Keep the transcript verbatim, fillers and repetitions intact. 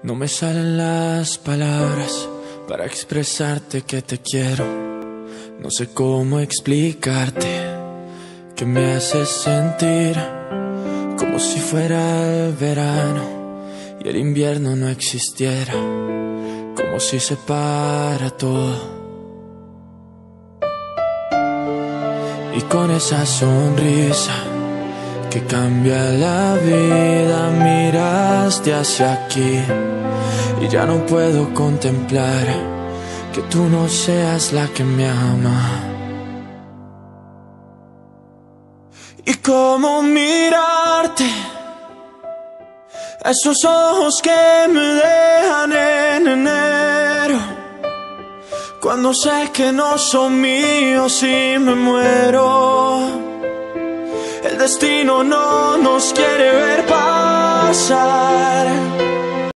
No me salen las palabras para expresarte que te quiero. No sé cómo explicarte que me haces sentir como si fuera el verano y el invierno no existiera, como si se para todo. Y con esa sonrisa que cambia la vida, miraste hacia aquí y ya no puedo contemplar que tú no seas la que me ama. Y cómo mirarte, esos ojos que me dejan en enero, cuando sé que no son míos y me muero. El destino no nos quiere ver pasar